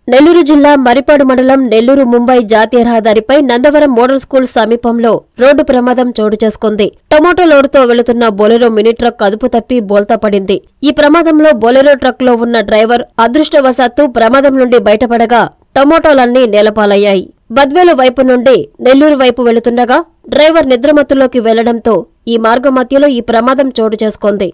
నెల్లూరు జిల్లా మరిపాడు మండలం నెల్లూరు ముంబై జాతీయ రహదారిపై నందవరం మోడల్ స్కూల్ సమీపంలో రోడ్డు ప్రమాదం చోటు చేసుకుంది. టొమాటో లోడుతో వెళుతున్న బొలెరో మినీ ట్రక్ అదుపు తప్పి బోల్తా పడింది. ఈ ప్రమాదంలో బొలెరో ట్రక్ లో ఉన్న డ్రైవర్ అదృష్టవశాత్తు ప్రమాదం నుండి బయటపడగా టొమాటోలన్నీ నేలపాలయ్యాయి. బద్వేలు వైపు నుండి నెల్లూరు వైపు వెళుతుండగా డ్రైవర్ నిద్రమత్తులోకి వెళ్లడంతో ఈ మార్గ మధ్యలో ఈ ప్రమాదం చోటు చేసుకుంది.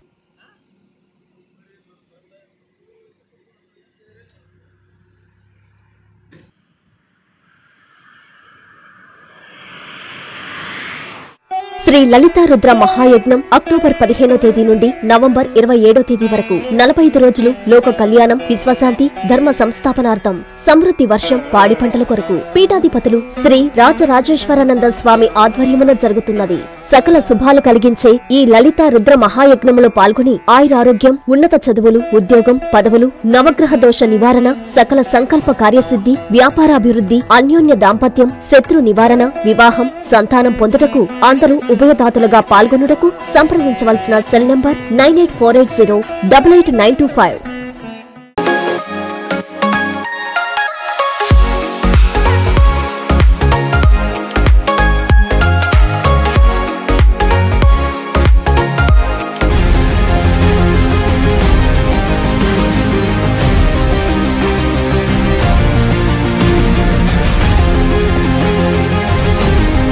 శ్రీ లలితా రుద్ర మహాయజ్ఞం అక్టోబర్ 15వ తేదీ నుండి నవంబర్ 27వ తేదీ వరకు 45 రోజులు లోక కళ్యాణం, విశ్వశాంతి, ధర్మ సంస్థాపనార్థం, సమృద్ధి వర్షం, పాడి పంటల కొరకు పీఠాధిపతులు శ్రీ రాజరాజేశ్వరానంద స్వామి ఆధ్వర్యమున జరుగుతున్నది. సకల శుభాలు కలిగించే ఈ లలితా రుద్ర మహాయజ్ఞములో పాల్గొని ఆయురారోగ్యం, ఉన్నత చదువులు, ఉద్యోగం, పదవులు, నవగ్రహ దోష నివారణ, సకల సంకల్ప కార్యసిద్ధి, వ్యాపారాభివృద్ధి, అన్యోన్య దాంపత్యం, శత్రు నివారణ, వివాహం, సంతానం పొందుటకు అందరూ ఉభయదాతలుగా పాల్గొనుటకు సంప్రదించవలసిన సెల్ నంబర్ 9848088925.